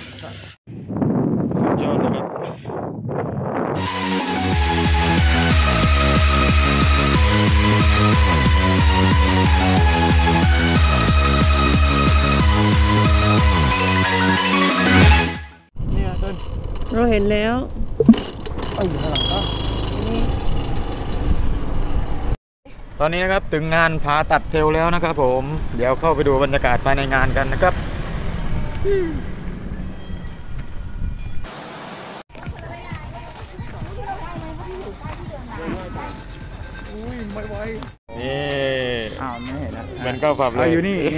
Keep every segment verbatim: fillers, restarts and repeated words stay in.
สุดยอดเลยครับเนี่ยต้นเราเห็นแล้วเอาอยู่ข้างหลังก็ตอนนี้นะครับถึงงานผาตัดเทลแล้วนะครับผมเดี๋ยวเข้าไปดูบรรยากาศภายในงานกันนะครับไม่ไหวนี่อ้าวไม่เห็นนะเหมือนก็ฝับเลยอยู่นี่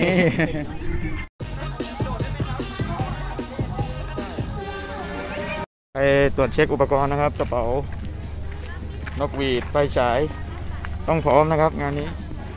ไปตรวจเช็คอุปกรณ์นะครับกระเป๋านกหวีดไฟฉายต้องพร้อมนะครับงานนี้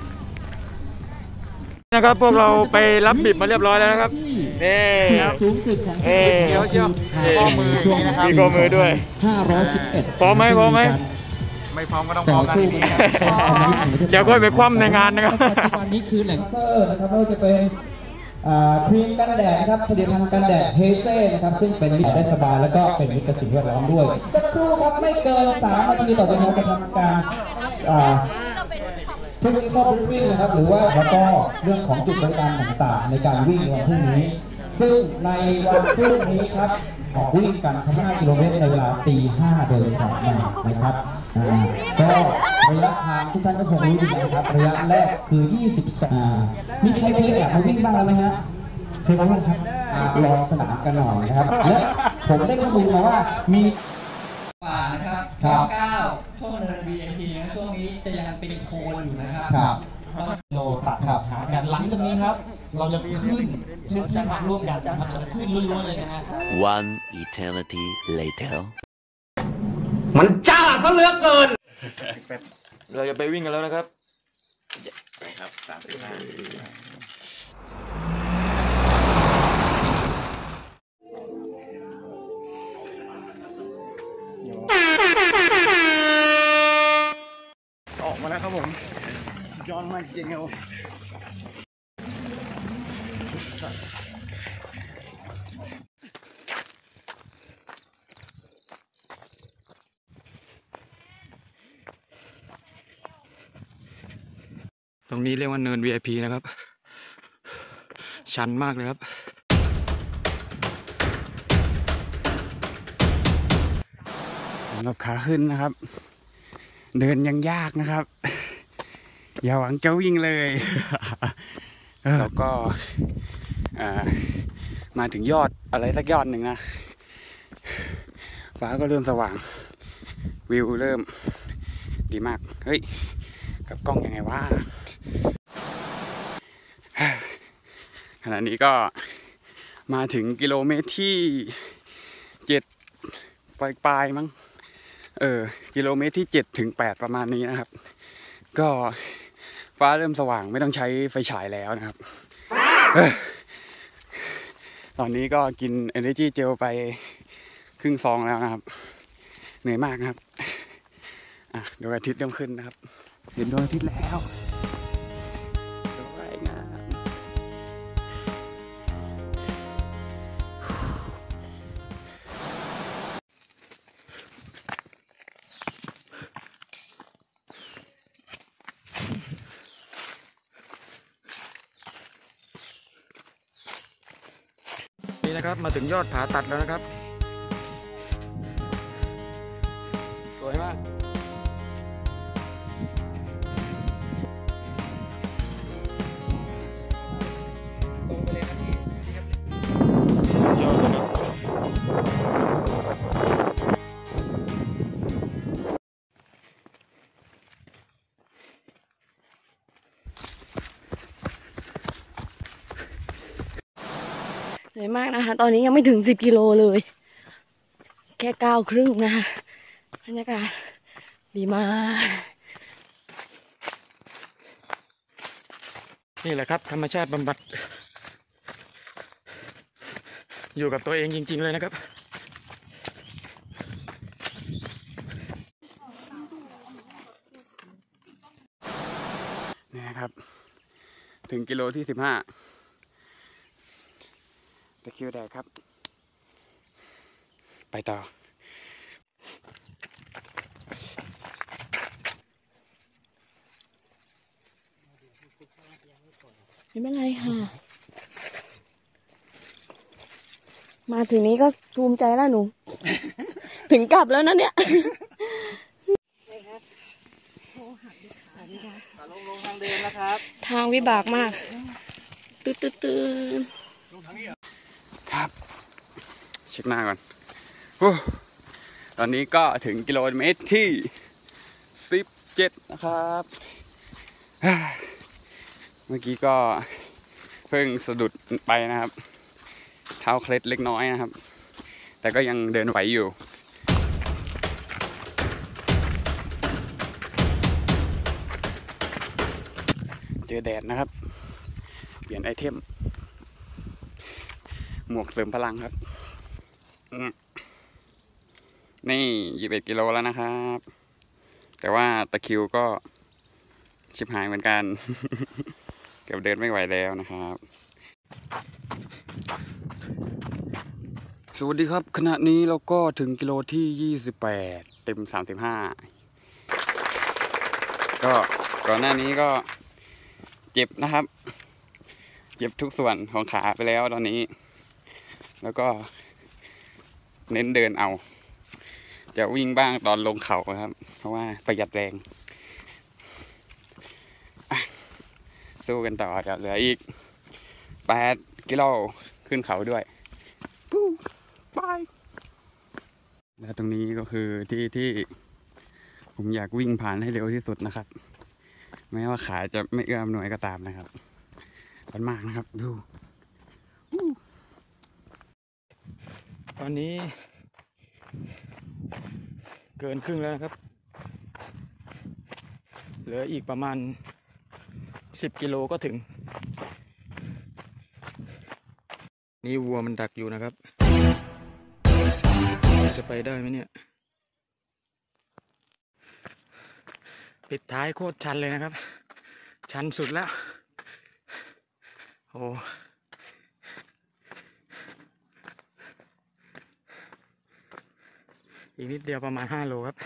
นะครับพวกเราไปรับบิบมาเรียบร้อยแล้วนะครับนี่สูงสุดของเชียวเชียวข้อมือนะครับมีข้อมือด้วยห้าร้อยสิบเอ็ดพร้อมไหมพร้อมไหมไม่พร้อมก็ต้องพร้อมกันเดี๋ยวค่อยไปคว่ำในงานนะครับปัจจุบันนี้คือแหล่งเซอร์นะครับไม่ว่าจะเป็นครีมกันแดดนะครับผลิตภัณฑ์กันแดดเฮเซ่นะครับซึ่งเป็นมิตรได้สบายแล้วก็เป็นมิตรกับสิ่งแวดล้อมด้วยสักครู่ครับไม่เกินสามนาทีต่อไปเราจะทำการเทคนิคอลบริฟนะครับหรือว่าแล้วก็เรื่องของจุดบริการต่างๆในการวิ่งในวันพรุ่งนี้ซึ่งในวันพรุ่งนี้ครับออกวิ่งกันสิบห้ากิโลเมตรในเวลาตีห้าโดยประมาณนะครับก็ระยะทางทุกท่านก็คงรู้ดีนะครับระยะแรกคือยี่สิบสองมีใครเคยแอบมาวิ่งบ้างไหมฮะเคยบ้างครับลองสนามกันหน่อยนะครับและผมได้ข้อมูลมาว่ามีป่านะครับครับเก้าช่วงเนิน วี ไอ พี นะช่วงนี้จะยังเป็นโคลนอยู่นะครับครับโลตัดครับหากันหลังจากนี้ครับเราจะขึ้นเส้นทางร่วมกันนะครับจะขึ้นล้วนๆเลยนะฮะ One eternity later มันจ้าซะเหลือเกินเราจะไปวิ่งกันแล้วนะครับไปครับสามสิบห้าออกมาแล้วครับผมย้อนมาจริงครับตรงนี้เรียกว่าเนิน วี ไอ พี นะครับชันมากเลยครับสำหรับขาขึ้นนะครับเดินยังยากนะครับอย่าหวังจะวิ่งเลยแล้วก็มาถึงยอดอะไรสักยอดหนึ่งนะฟ้าก็เริ่มสว่างวิวเริ่มดีมากเฮ้ยกับกล้องยังไงวะขณะนี้ก็มาถึงกิโลเมตรที่เจ็ดปลายๆมั้งเออกิโลเมตรที่เจ็ดถึงแปดประมาณนี้นะครับก็ฟ้าเริ่มสว่างไม่ต้องใช้ไฟฉายแล้วนะครับตอนนี้ก็กิน Energy Gel ไปครึ่งซองแล้วนะครับเหนื่อยมากนะครับอ่ะดวงอาทิตย์เริ่มขึ้นนะครับเห็นดวงอาทิตย์แล้วสวยงามนี่นะครับมาถึงยอดผาตัดแล้วนะครับสวยมากตรงไปเลยนะพี่ยอดเลยเหนื่อยมากนะคะตอนนี้ยังไม่ถึงสิบกิโลเลยแค่เก้าครึ่งนะคะบรรยากาศดีมากนี่แหละครับธรรมชาติบำบัดอยู่กับตัวเองจริงๆเลยนะครับนี่นะครับถึงกิโลที่สิบห้าตะคิวแดกครับไปต่อไม่เป็นไรค่ะ มาถึงนี้ก็ภูมิใจแล้วหนู ถึงกลับแล้วนะเนี่ยทางวิบากมากตื้อตื้อตื้อครับ เช็คหน้าก่อนโอ้ตอนนี้ก็ถึงกิโลเมตรที่สิบเจ็ดนะครับเมื่อกี้ก็เพิ่งสะดุดไปนะครับ เท้าเคล็ดเล็กน้อยนะครับ แต่ก็ยังเดินไหวอยู่เจอแดดนะครับ เปลี่ยนไอเทม หมวกเสริมพลังครับนี่ยี่สิบเอ็ดกิโลแล้วนะครับ แต่ว่าตะคริวก็ชิบหายเหมือนกัน เกือบเดินไม่ไหวแล้วนะครับ สวัสดีครับขณะนี้เราก็ถึงกิโลที่ยี่สิบแปดเต็มสามสิบห้าก็ก่อนหน้านี้ก็เจ็บนะครับ เจ็บทุกส่วนของขาไปแล้วตอนนี้ แล้วก็เน้นเดินเอา จะวิ่งบ้างตอนลงเขาครับ เพราะว่าประหยัดแรงสู้กันต่อจะเหลืออีกแปดกิโลขึ้นเขาด้วยปุ๊บไปและตรงนี้ก็คือที่ที่ผมอยากวิ่งผ่านให้เร็วที่สุดนะครับ แม้ว่าขาจะไม่เอื้ออำนวยก็ตามนะครับมันมากนะครับดูตอนนี้เกินครึ่งแล้วนะครับเหลืออีกประมาณสิบกิโลก็ถึงนี่วัวมันดักอยู่นะครับจะไปได้ไหมเนี่ยปิดท้ายโคตรชันเลยนะครับชันสุดแล้วโอ้อีกนิดเดียวประมาณห้าโลครับ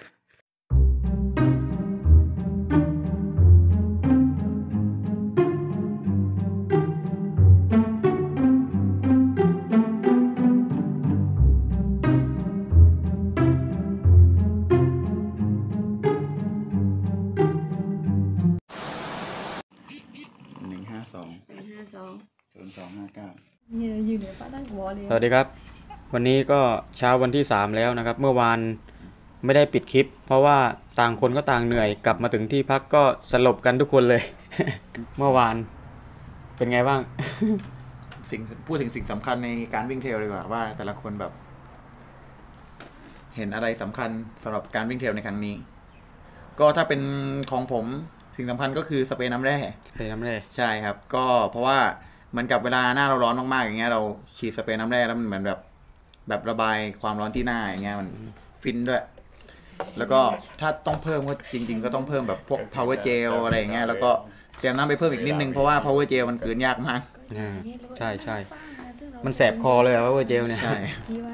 หนึ่งห้าสองห้าสองศูนย์สองห้าเก้าสวัสดีครับวันนี้ก็เช้าวันที่สามแล้วนะครับเมื่อวานไม่ได้ปิดคลิปเพราะว่าต่างคนก็ต่างเหนื่อยกลับมาถึงที่พักก็สลบกันทุกคนเลย เมื่อวานเป็นไงบ้างสิ่งพูดถึงสิ่งสำคัญในการวิ่งเทรลดีกว่าว่าแต่ละคนแบบ เห็นอะไรสำคัญสำหรับการวิ่งเทรลในครั้งนี้ ก็ถ้าเป็นของผมสิ่งสำคัญก็คือสเปรย์น้ำแร่สเปรย์น้ำแร่ใช่ครับก็เพราะว่าเหมือนกับเวลาหน้าเราร้อนมากๆอย่างเงี้ยเราฉีดสเปรย์น้ำแร่แล้วมันเหมือนแบบแบบระบายความร้อนที่หน้าอย่างเงี้ยมันฟินด้วยแล้วก็ถ้าต้องเพิ่มก็จริงๆก็ต้องเพิ่มแบบพวก power gel อะไรอย่างเงี้ยแล้วก็เตรียมน้ำไปเพิ่มอีกนิดนึงเพราะว่า power gel มันกลืนยากมากอ่าใช่ใช่มันแสบคอเลยอะ power gel เนี่ยใช่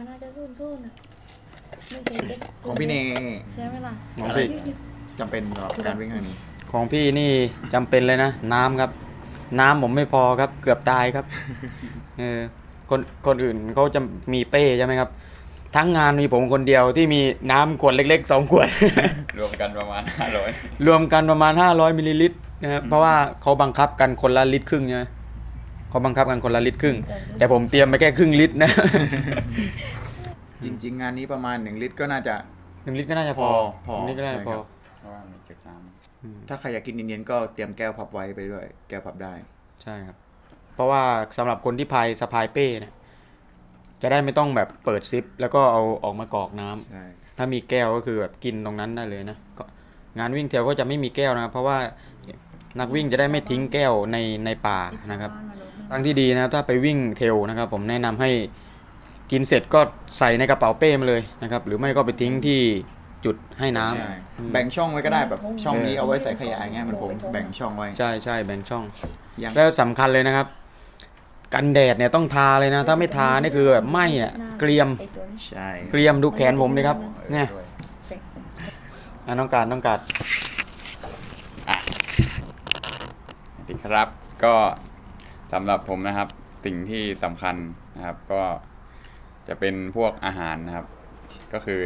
ของพี่เนใช่ไหมล่ะของพี่จำเป็นสำหรับการวิ่งครั้งนี้ของพี่นี่จำเป็นเลยนะน้ำครับน้ำผมไม่พอครับเกือบตายครับเออคนคนอื่นเขาจะมีเป้ใช่ไหมครับทั้งงานมีผมคนเดียวที่มีน้ำขวดเล็กๆสองขวดรวมกันประมาณห้าร้อยรวมกันประมาณห้าร้อยมิลลิลิตรนะครับเพราะว่าเขาบังคับกันคนละลิตรครึ่งใช่ไหมเขาบังคับกันคนละลิตรครึ่งแต่ผมเตรียมไปแค่ครึ่งลิตรนะจริงๆงานนี้ประมาณหนึ่งลิตรก็น่าจะหนึ่งลิตรก็น่าจะพอพอนี่ก็น่าจะพอเพราะว่ามีจุดน้ำถ้าใครอยากกินเย็นๆก็เตรียมแก้วพับไว้ไปด้วยแก้วพับได้ใช่ครับเพราะว่าสำหรับคนที่พายสะพายเป้เนี่ยจะได้ไม่ต้องแบบเปิดซิปแล้วก็เอาออกมากรอกน้ำถ้ามีแก้วก็คือแบบกินตรงนั้นได้เลยนะงานวิ่งเทรลก็จะไม่มีแก้วนะเพราะว่านักวิ่งจะได้ไม่ทิ้งแก้วในในป่านะครับทางที่ดีนะถ้าไปวิ่งเทรลนะครับผมแนะนำให้กินเสร็จก็ใส่ในกระเป๋าเป้มาเลยนะครับหรือไม่ก็ไปทิ้งที่จุดให้น้ำแบ่งช่องไว้ก็ได้แบบช่องนี้เอาไว้ใส่ขยะอย่างเงี้ยมันผมแบ่งช่องไว้ใช่ใช่แบ่งช่องแล้วสำคัญเลยนะครับกันแดดเนี่ยต้องทาเลยนะถ้าไม่ทานี่คือแบบไหม้อะเกรียมไอ้ตัวนี้ใช่เกรียมดูแขนผมเลยครับเนี่ยอ่ะน้องการน้องการสิครับก็สำหรับผมนะครับสิ่งที่สำคัญนะครับก็จะเป็นพวกอาหารนะครับ ก็คือ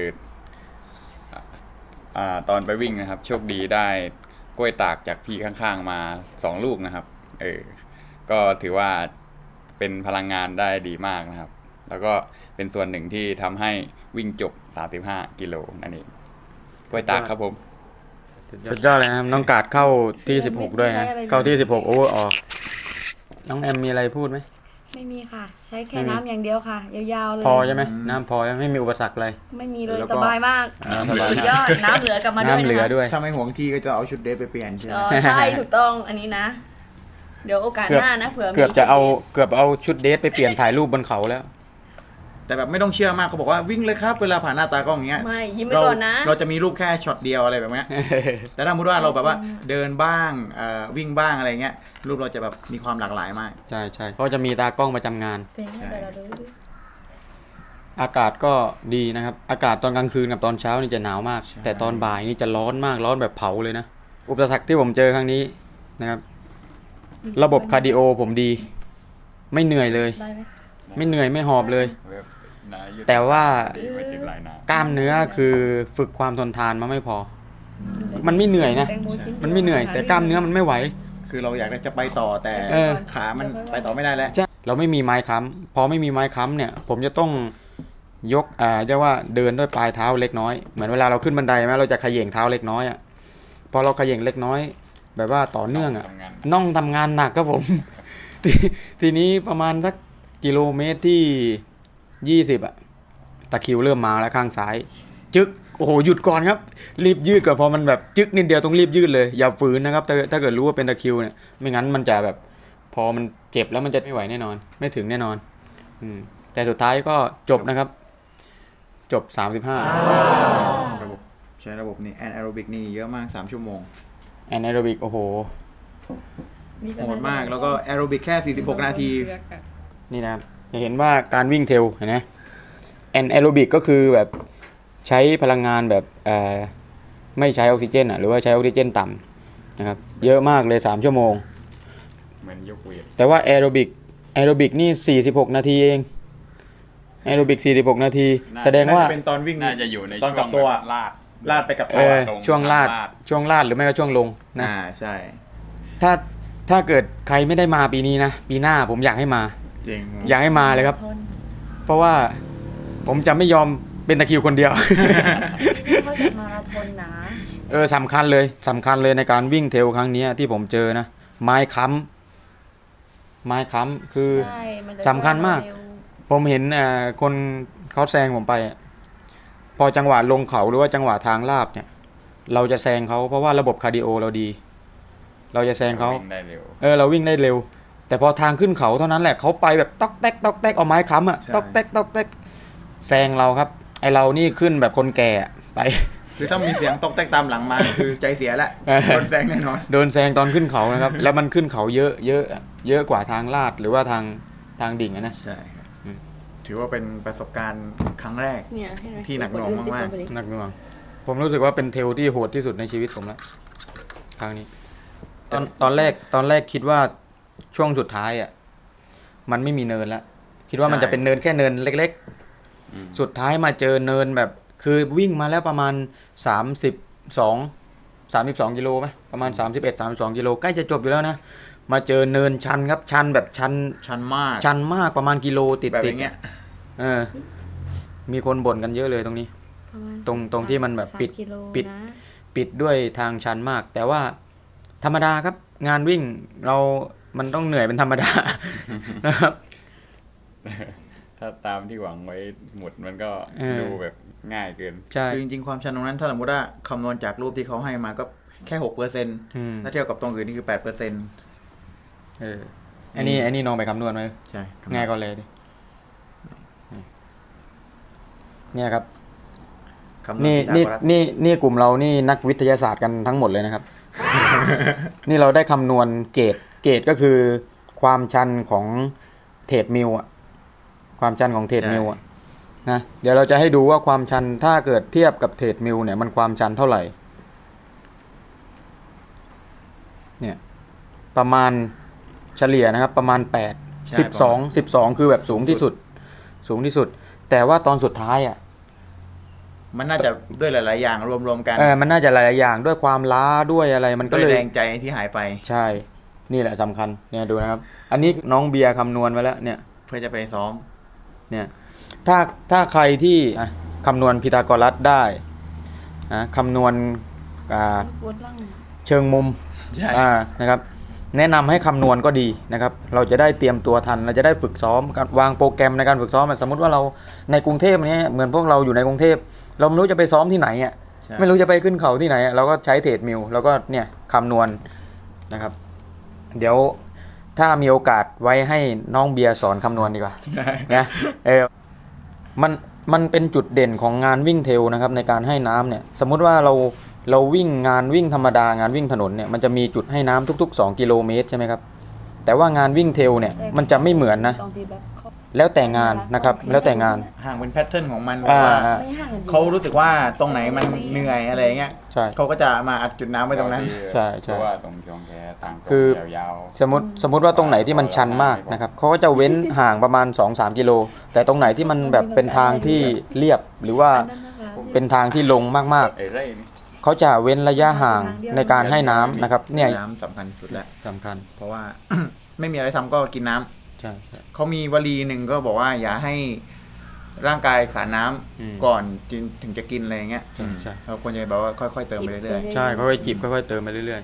อ่าตอนไปวิ่งนะครับ โชคดีได้กล้วยตากจากพี่ข้างๆมาสองลูกนะครับเออก็ถือว่าเป็นพลังงานได้ดีมากนะครับ แล้วก็เป็นส่วนหนึ่งที่ทำให้วิ่งจบสามสิบห้ากิโลนั่นเองกล้วยตากครับผมสุดยอดเลยนะครับน้องการเข้าที่สิบหกด้วยนะเข้าที่สิบหกโอเวอร์ออน้องแอมมีอะไรพูดไหมไม่มีค่ะ ใช้แค่ไม่มีน้ำอย่างเดียวค่ะ ยาวๆเลยพอใช่ไหมน้ำพอยังไม่มีอุปสรรคอะไรไม่มีเลยแล้วก็สบายมากอ่าสบายสุดยอดน้ำเหลือกลับมาด้วยน้ำเหลือนะคะด้วยถ้าไม่ห่วงที่ก็จะเอาชุดเดรสไปเปลี่ยนใช่ไหมเออใช่ถูกต้องอันนี้นะ เดี๋ยวโอกาสเกือบหน้านะเผื่อมีเกือบจะเอาเกือบเอาชุดเดทไปเปลี่ยนถ่ายรูปบนเขาแล้วแต่แบบไม่ต้องเชื่อมากเขาบอกว่าวิ่งเลยครับเวลาผ่านหน้าตากล้องอย่างเงี้ยไม่ยิ้มไปเราก่อนนะเราจะมีรูปแค่ช็อตเดียวอะไรแบบเนี้ย แต่ถ้าสมมติว่าเราแบบว่าเดินบ้างเอ่อวิ่งบ้างอะไรเงี้ยรูปเราจะแบบมีความหลากหลายมากใช่ใช่เขาจะมีตากล้องประจำงานเดี๋ยวเราดูดิอากาศก็ดีนะครับ อากาศตอนกลางคืนกับตอนเช้านี่จะหนาวมากใช่แต่ตอนบ่ายนี่จะร้อนมากร้อนแบบเผาเลยนะ อุปสรรคที่ผมเจอครั้งนี้นะครับ ระบบคาร์ดิโอผมดี ไม่เหนื่อยเลยได้ไหมไม่เหนื่อยไม่หอบเลยนายุทธแต่ว่าดีไว้ถึงหลายนากล้ามเนื้อคือฝึกความทนทานมาไม่พอ มันไม่เหนื่อยนะแตงโมชิ้มันไม่เหนื่อย แต่กล้ามเนื้อมันไม่ไหวคือเราอยากจะไปต่อแต่เออขามันไปต่อไม่ได้แล้วใช่เราไม่มีไม้ค้ำพอไม่มีไม้ค้ำเนี่ย ผมจะต้องยกอ่าเรียกว่าเดินด้วยปลายเท้าเล็กน้อยเหมือนเวลาเราขึ้นบันไดไหมเราจะเขย่งเท้าเล็กน้อยอ่ะพอเราเขย่งเล็กน้อย แบบว่าต่อเนื่องอ่ะทำงานน่องทำงานหนักครับผม ททีนี้ประมาณสักกิโลเมตรที่ยี่สิบอ่ะตะคริวเริ่มมาแล้วข้างซ้าย จึ๊กโอ้โหหยุดก่อนครับ รีบยืดก่อนพอมันแบบจึ๊กนิดเดียวต้องรีบยืดเลยอย่าฝืนนะครับถ้าถ้าเกิดรู้ว่าเป็นตะคริวเนี่ยไม่งั้นมันจะแบบพอมันเจ็บแล้วมันจะไม่ไหวแน่นอน ไม่ถึงแน่นอน อืมแต่สุดท้ายก็จบนะครับ จบสามสิบห้าระบบใช้ระบบนี้แอนแอโรบิกนี่เยอะมากสามชั่วโมงแอนแอโรบิกโอ้โหโหดมากแล้วก็แอโรบิกแค่สี่สิบหกนาทีนี่นะครับจะเห็นว่าการวิ่งเทรลเห็นไหมแอนแอโรบิกก็คือแบบใช้พลังงานแบบเอ่อไม่ใช้ออกซิเจนอ่ะหรือว่าใช้ออกซิเจนต่ำนะครับเยอะมากเลยสามชั่วโมงเหมือนยกเวทแต่ว่าแอโรบิกแอโรบิกนี่สี่สิบหกนาทีเองแอโรบิกสี่สิบหกนาที แสดงว่าน่จะเป็นตอนวิ่งน่าจะอยู่ในตอนช่วกับงตัวแบบลาดลาดไปกับเอตัวอลงช่วงลาดลาดช่วงลาดหรือไม่ก็ช่วงลงนะอ่าใช่ถ้าถ้าเกิดใครไม่ได้มาปีนี้นะปีหน้าผมอยากให้มาจริงอยากให้มาเลยครับ เพราะว่าผมจะไม่ยอมเป็นตะคริวคนเดียวเขาจะมาราธอนนะเออสำคัญเลยสำคัญเลยในการวิ่งเทรลครั้งนี้ที่ผมเจอนะไม้ค้ำไม้ค้ำคือใช่มันจะสำคัญมากเร็วผมเห็นเอ่อคนเขาแซงผมไปอะพอจังหวะลงเขาหรือว่าจังหวะทางลาบเนี่ย เราจะแซงเขาเพราะว่าระบบคาร์ดิโอเราดี เราจะแซงเขาวิ่งได้เร็วเออเราวิ่งได้เร็ว แต่พอทางขึ้นเขาเท่านั้นแหละเขาไปแบบต๊อกแต๊กต๊อกแต๊กเอาไม้ค้ำอะต๊อกแต๊กต๊อกแต๊กแซงเราครับ ไอเรานี่ขึ้นแบบคนแก่อะไปคือถ้ามีเสียงตกแตกตามหลังมาคือใจเสียแล้วเออโดนแซงแน่นอนโดนแซงตอนขึ้นเขานะครับ แล้วมันขึ้นเขาเยอะเยอะเยอะกว่าทางลาดหรือว่าทางทางดิ่งอะนะใช่ครับอืมถือว่าเป็นประสบการณ์ครั้งแรกเนี่ยเห็ไหมที่หนักหน่วงมากหนักหน่วงผมรู้สึกว่าเป็นเทรลที่โหดที่สุดในชีวิตผมแล้วครั้งนี้ ตอนตอนแรกตอนแรกคิดว่าช่วงสุดท้ายอ่ะมันไม่มีเนินแล้วคิดว่ามันจะเป็นเนินแค่เนินเล็กอืมๆ สุดท้ายมาเจอเนินแบบคือวิ่งมาแล้วประมาณสามสิบสองสามสิบสองกิโลไหมประมาณสามสิบเอ็ดสามสิบสองกิโลใกล้จะจบอยู่แล้วนะมาเจอเนินชันครับชันแบบชันๆ ชันมากชันมากประมาณกิโลติดแบบติอดย่างเงี้ยเออ มีคนบ่นกันเยอะเลยตรงนี้ประมาณตรงตรงที่มันแบบปิดสามกิโลปิดนะปิดด้วยทางชันมาก แต่ว่าธรรมดาครับ งานวิ่งเรามันต้องเหนื่อยเป็นธรรมดา นะครับถ้าตามที่หวังไว้หมดมันก็เออดูแบบง่ายเกินใช่คือจริงๆความชันตรงนั้นถ้าสมมติว่าคำนวณจากรูปที่เขาให้มาก็แค่หกเปอร์เซ็นต์อืมถ้าเทียบกับตรงอื่นนี่คือแปดเปอร์เซ็นต์เอออันนี้อันนี้น้องไปคำนวณไหมใช่ง่ายก็เลยดิเนี่ยครับคำวณนี่พีนี่ทาโกรัสนี่นี่กลุ่มเรานี่นักวิทยาศาสตร์กันทั้งหมดเลยนะครับ นี่เราได้คำนวณเกรดเกรดก็คือความชันของเทรดมิลอะความชันของเทรดมิลอะนะเดี๋ยวเราจะให้ดูว่าความชันถ้าเกิดเทียบกับเทรดมิลเนี่ยมันความชันเท่าไหร่เนี่ยประมาณเฉลี่ยนะครับประมาณแปด สิบสอง สิบสองคือแบบสูงที่สุดสูงที่สุดแต่ว่าตอนสุดท้ายอ่ะมันน่าจะด้วยหลายๆอย่างรวมๆกันเออมันน่าจะหลายๆอย่างด้วยความล้าด้วยอะไรมันก็เลยแรงใจที่หายไปใช่นี่แหละสำคัญเนี่ยดูนะครับอันนี้น้องเบียร์คำนวณไว้แล้วเนี่ยเพื่อจะไปซ้อมเนี่ยถ้าถ้าใครที่คำนวณพีทาโกรัสได้นะคำนวณเชิงมุมนะครับแนะนำให้คำนวณก็ดีนะครับเราจะได้เตรียมตัวทันเราจะได้ฝึกซ้อมวางโปรแกรมในการฝึกซ้อมสมมติว่าเราในกรุงเทพเนี้ยเหมือนพวกเราอยู่ในกรุงเทพเราไม่รู้จะไปซ้อมที่ไหนอ่ะไม่รู้จะไปขึ้นเขาที่ไหนเราก็ใช้เทรดมิลแล้วก็เนี่ยคำนวณนะครับเดี๋ยวถ้ามีโอกาสไว้ให้น้องเบียร์สอนคำนวณดีกว่านะเออมันมันเป็นจุดเด่นของงานวิ่งเทรลนะครับในการให้น้ำเนี่ยสมมุติว่าเราเราวิ่งงานวิ่งธรรมดางานวิ่งถนนเนี่ยมันจะมีจุดให้น้ำทุกๆสองกิโลเมตรใช่ไหมครับแต่ว่างานวิ่งเทรลเนี่ยมันจะไม่เหมือนนะแล้วแต่งานนะครับแล้วแต่งานห่างเป็นแพทเทิร์นของมันว่าเขารู้สึกว่าตรงไหนมันเหนื่อยอะไรเงี้ยเขาก็จะมาอัดจุดน้ำไว้ตรงนั้นใช่ใช่ว่าตรงช่องแคทางคือยาวสมมติสมมติว่าตรงไหนที่มันชันมากนะครับเขาก็จะเว้นห่างประมาณ สองถึงสาม กิโลแต่ตรงไหนที่มันแบบเป็นทางที่เรียบหรือว่าเป็นทางที่ลงมากๆเขาจะเว้นระยะห่างในการให้น้ำนะครับเนี่ยน้ำสำคัญสุดแล้วสำคัญเพราะว่า ไม่มีอะไรทำก็กินน้ำใช่เขามีวลีหนึ่งก็บอกว่าอย่าให้ร่างกายขาดน้ำก่อนถึงจะกินอะไรเงี้ยเราควรจะแบบว่าค่อยๆเติมไปเรื่อยๆใช่ค่อยๆจิบค่อยๆเติมไปเรื่อย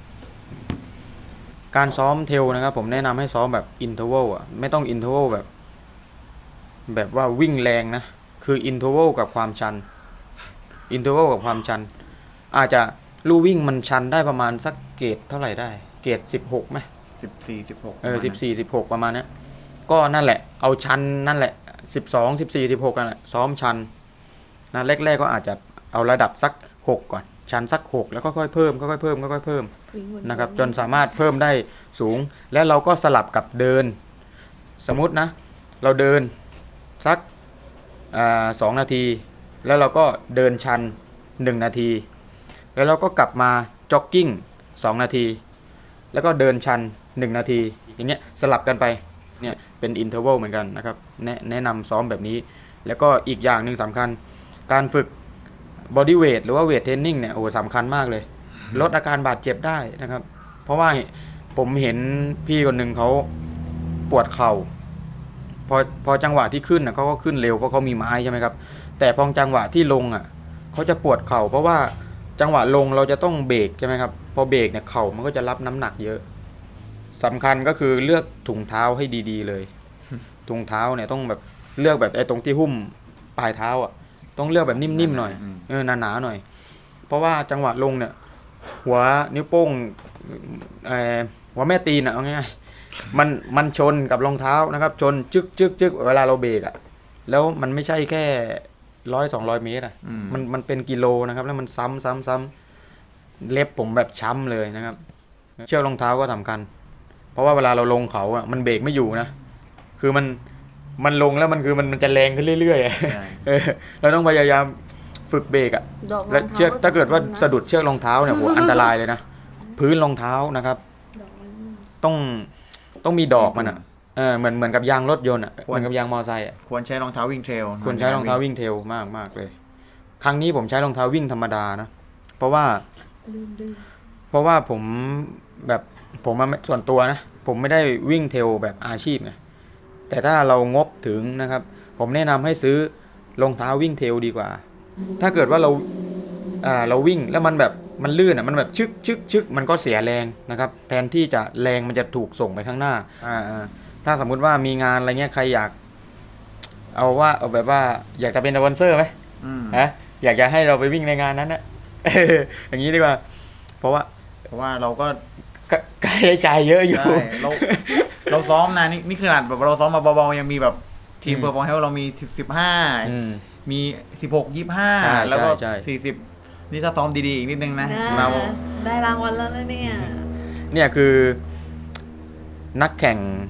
ๆการซ้อมเทลนะครับผมแนะนำให้ซ้อมแบบอินเทอร์วัลอ่ะไม่ต้องอินเทอร์วัลแบบแบบว่าวิ่งแรงนะคืออินเทอร์วัลกับความชันอินเทอร์วัลกับความชันอาจจะลู่วิ่งมันชันได้ประมาณสักเกรดเท่าไหร่ได้เกรดสิบหกไหมสิบสี่ สิบหกเออสิบสี่ สิบหกประมาณนี้ก็นั่นแหละเอาชันนั่นแหละสิบสอง สิบสี่ สิบหกกันแหละซ้อมชันนะแรกๆก็อาจจะเอาระดับสักหกก่อนชันสักหกแล้วก็ค่อยเพิ่มค่อยๆเพิ่มค่อยๆเพิ่มนะครับจนสามารถเพิ่มได้สูงและเราก็สลับกับเดินสมมุตินะเราเดินสักอ่าสองนาทีแล้วเราก็เดินชันหนึ่งนาทีแล้วเราก็กลับมาจ็อกกิ้งสองนาทีแล้วก็เดินชันหนึ่งนาทีอย่างเงี้ยสลับกันไปเนี่ยเป็นอินเทอร์วัลเหมือนกันนะครับแนะแนะนำซ้อมแบบนี้แล้วก็อีกอย่างหนึ่งสำคัญการฝึกบอดี้เวทหรือว่าเวทเทรนนิ่งเนี่ยโอ้สำคัญมากเลยลดอาการบาดเจ็บได้นะครับเพราะว่าผมเห็นพี่คนหนึ่งเขาปวดเข่าพอพอจังหวะที่ขึ้นนะเขาก็ขึ้นเร็วเพราะเขามีไม้ใช่ไหมครับแต่พอจังหวะที่ลงอ่ะเขาจะปวดเข่าเพราะว่าจังหวะลงเราจะต้องเบรกใช่ไหมครับพอเบรกเนี่ยเข่ามันก็จะรับน้ำหนักเยอะสำคัญก็คือเลือกถุงเท้าให้ดีๆเลยถุงเท้าเนี่ยต้องแบบเลือกแบบไอ้ตรงที่หุ้มปลายเท้าอ่ะต้องเลือกแบบนิ่มๆหน่อยเออหนาๆหน่อยเพราะว่าจังหวะลงเนี่ยหัวนิ้วโป้งเอ่อหัวแม่ตีนอ่ะเอาง่ายๆมันมันชนกับรองเท้านะครับชนจึ๊กจึ๊กจึ๊กเวลาเราเบรกอ่ะแล้วมันไม่ใช่แค่ร้อยสองร้อยเมตรอ่ะมันมันเป็นกิโลนะครับแล้วมันซ้ำซ้ำซ้ำเล็บผมแบบช้ำเลยนะครับเชือกรองเท้าก็สำคัญเพราะว่าเวลาเราลงเขาอ่ะมันเบรกไม่อยู่นะคือมันมันลงแล้วมันคือมันมันจะแรงขึ้นเรื่อยๆเออเราต้องพยายามฝึกเบรกอ่ะแล้วเชือกถ้าเกิดว่าสะดุดเชือกรองเท้าเนี่ยโหอันตรายเลยนะพื้นรองเท้านะครับต้องต้องมีดอกมันอ่ะเออเหมือนเหมือนกับยางรถยนต์อ่ะเหมือนกับยางมอเตอร์ไซค์อ่ะควรใช้รองเท้าวิ่งเทรลควรใช้รองเท้าวิ่งเทรลมากมากเลยครั้งนี้ผมใช้รองเท้าวิ่งธรรมดานะเพราะว่าเพราะว่าผมแบบผมส่วนตัวนะผมไม่ได้วิ่งเทรลแบบอาชีพไงแต่ถ้าเรางบถึงนะครับผมแนะนำให้ซื้อรองเท้าวิ่งเทรลดีกว่าถ้าเกิดว่าเราอ่าเราวิ่งแล้วมันแบบมันลื่นอ่ะมันแบบชึกชึกชึกมันก็เสียแรงนะครับแทนที่จะแรงมันจะถูกส่งไปข้างหน้าอ่าถ้าสมมุติว่ามีงานอะไรเงี้ยใครอยากเอาว่าเอาแบบว่าอยากจะเป็นสปอนเซอร์ไหมฮะอยากจะให้เราไปวิ่งในงานนั้นนะอย่างนี้ดีกว่าเพราะว่าเพราะว่าเราก็ใช้จ่ายเยอะอยู่เราเราซ้อมนะนี่นี่ขนาดแบบเราซ้อมมาเบาๆยังมีแบบทีมเพอร์ฟอร์แมนซ์เรามีสิบห้ามีสิบหก ยี่สิบห้าแล้วก็สี่สิบนี่ถ้าซ้อมดีๆอีกนิดนึงนะเราได้รางวัลแล้วเนี่ยเนี่ยคือนักแข่ง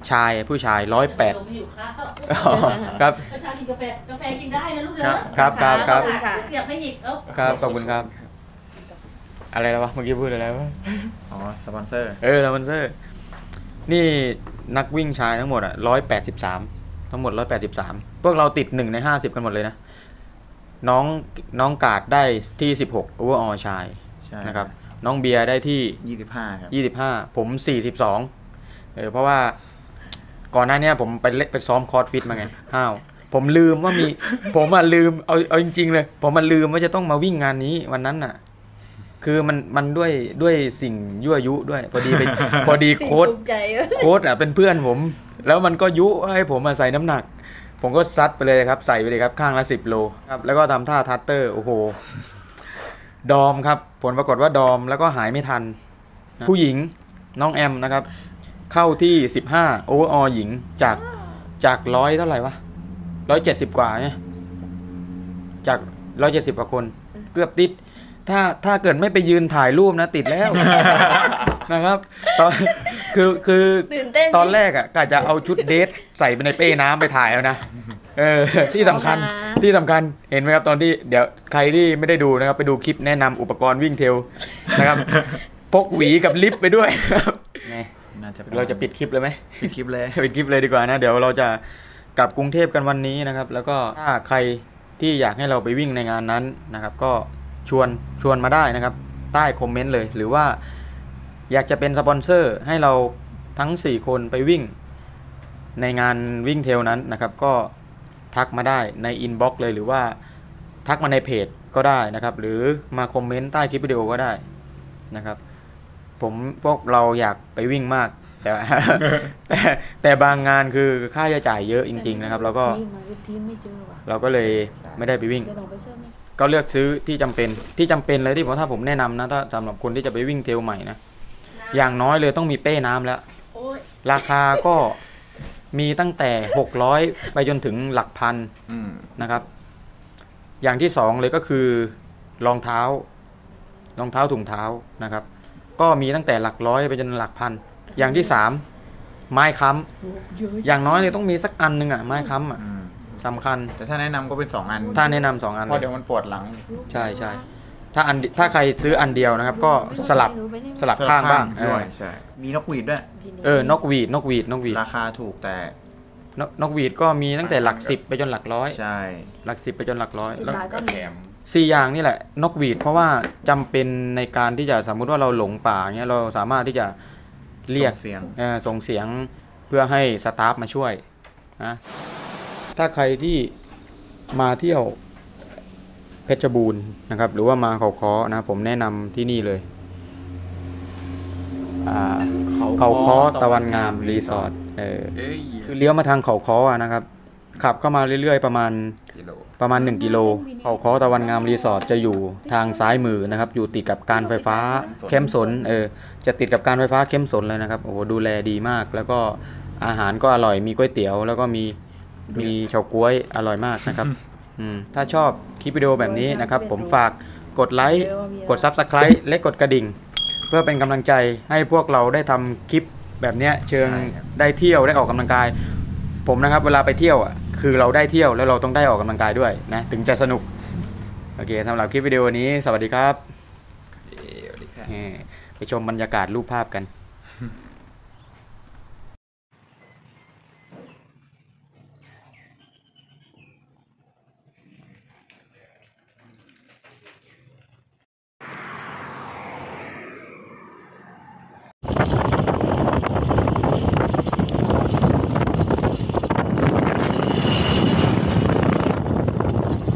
ชายผู้ชายร้อยแปดไม่อยู่ข้าวครับประชากินกาแฟกาแฟกินได้นะลูกเด้อครับครับครับเสียบไม่หิกแล้วครับขอบคุณครับ อะไรแล้ววะเมื่อกี้พูดอะไรวะอ๋อสปอนเซอร์เออสปอนเซอร์ นี่นักวิ่งชายทั้งหมดอ่ะร้อยแปดสิบสามทั้งหมดร้อยแปดสิบสามพวกเราติดหนึ่งในห้าสิบกันหมดเลยนะ น้องน้องกาดได้ที่สิบหกโอเวอร์ออชายใช่นะครับ น้องเบียร์ได้ที่ยี่สิบห้าครับยี่สิบห้าผมสี่สิบสองเออเพราะว่าก่อนหน้านี้ผมไปเล่นไปซ้อมคอร์สฟิตมาไงห้าวผมลืมว่ามี ผมอ่ะลืมเอาเอาจริงๆเลย ผมมันลืมว่าจะต้องมาวิ่งงานนี้วันนั้นน่ะ คือมันมันด้วยด้วยสิ่งยั่วยุด้วย พอดีไป พอดีโค้ดโค้ดอ่ะเป็นเพื่อนผม แล้วมันก็ยุให้ผมมาใส่น้ำหนัก ผมก็ซัดไปเลยครับใส่ไปเลยครับข้างละสิบโลครับแล้วก็ทำท่าทัตเตอร์โอ้โหดอมครับผลปรากฏว่าดอมแล้วก็หายไม่ทัน ผู้หญิงน้องแอมนะครับ เข้าที่สิบห้าโอเวอร์ออหญิงจากจากร้อยเท่าไหร่วะร้อยเจ็ดสิบกว่าเนี่ยจากร้อยเจ็ดสิบกว่าคนเกือบติด ถ้าถ้าเกิดไม่ไปยืนถ่ายรูปนะติดแล้ว นะครับตอนคือคือตอนแรกอ่ะกะจะเอาชุดเดทใส่ไปในเป้น้ำไปถ่ายแล้วนะเออที่สำคัญที่สำคัญเห็นไหมครับตอนที่เดี๋ยวใครที่ไม่ได้ดูนะครับไปดูคลิปแนะนำอุปกรณ์วิ่งเทรลนะครับ พกหวีกับลิฟต์ไปด้วยเราจะปิดคลิปเลยไหมปิดคลิปเลยปิดคลิปเลยดีกว่านะเดี๋ยวเราจะกลับกรุงเทพกันวันนี้นะครับแล้วก็ถ้าใครที่อยากให้เราไปวิ่งในงานนั้นนะครับก็ชวนชวนมาได้นะครับใต้คอมเมนต์เลยหรือว่าอยากจะเป็นสปอนเซอร์ให้เราทั้งสี่คนไปวิ่งในงานวิ่งเทรลนั้นนะครับก็ทักมาได้ในอินบ็อกซ์เลยหรือว่าทักมาในเพจก็ได้นะครับหรือมาคอมเมนต์ใต้คลิปวิดีโอก็ได้นะครับผมพวกเราอยากไปวิ่งมากแต่ แต่แต่บางงานคือค่าใช้จ่ายเยอะจริงๆนะครับแล้วก็เราก็เลยไม่ได้ไปวิ่งก็เลือกซื้อที่จำเป็นที่จำเป็นเลยที่ผมถ้าผมแนะนำนะถ้าสำหรับคนที่จะไปวิ่งเทรลใหม่นะอย่างน้อยเลยต้องมีเป้น้ำแล้วราคาก็มีตั้งแต่หกร้อยไปจนถึงหลักพันนะครับอย่างที่สองเลยก็คือรองเท้ารองเท้าถุงเท้านะครับก็มีตั้งแต่หลักร้อยไปจนหลักพันอย่างที่สามไม้ค้ำอย่างน้อยเลยต้องมีสักอันหนึ่งอ่ะไม้ค้ำอ่ะสำคัญแต่ถ้าแนะนำก็เป็นสองอันถ้าแนะนำสองอันเพราะเดี๋ยวมันปวดหลังใช่ใช่ถ้าอันถ้าใครซื้ออันเดียวนะครับก็สลับสลับข้างบ้างด้วยใช่มีนกหวีดด้วยเออนกหวีดนกหวีดนกหวีดราคาถูกแต่นกนกหวีดก็มีตั้งแต่หลักสิบไปจนหลักร้อยใช่หลักสิบไปจนหลักร้อยแล้วก็แถมสี่อย่างนี่แหละนกหวีดเพราะว่าจำเป็นในการที่จะสมมุติว่าเราหลงป่าเงี้ยเราสามารถที่จะเรียกเสียงส่งเสียงเพื่อให้สตาฟมาช่วยนะถ้าใครที่มาเที่ยวเพชรบูรณ์นะครับหรือว่ามาเขาค้อนะผมแนะนำที่นี่เลยเขาค้อตะวันงามรีสอร์ทเออคือเลี้ยวมาทางเขาค้อนะครับขับเข้ามาเรื่อยๆประมาณประมาณหนึ่งกิโลเขาค้อตะวันงามรีสอร์ทจะอยู่ทางซ้ายมือนะครับอยู่ติดกับการไฟฟ้าเข้มสนเออจะติดกับการไฟฟ้าเข้มสนเลยนะครับโอ้โหดูแลดีมากแล้วก็อาหารก็อร่อยมีก๋วยเตี๋ยวแล้วก็มีมีเฉาก๊วยอร่อยมากนะครับอืมถ้าชอบคลิปวิดีโอแบบนี้นะครับผมฝากกดไลค์กด ซับสไครบ์ และกดกระดิ่งเพื่อเป็นกำลังใจให้พวกเราได้ทำคลิปแบบนี้เชิงได้เที่ยวได้ออกกำลังกายผมนะครับเวลาไปเที่ยวอ่ะคือเราได้เที่ยวแล้วเราต้องได้ออกกำลังกายด้วยนะถึงจะสนุกโอเคสำหรับคลิปวิดีโอนี้สวัสดีครับไปชมบรรยากาศรูปภาพกัน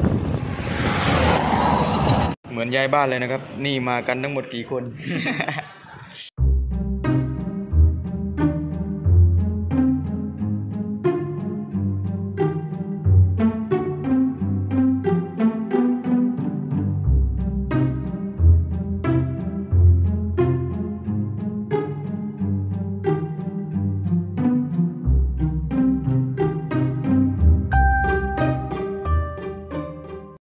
เหมือนย้ายบ้านเลยนะครับนี่มากันทั้งหมดกี่คน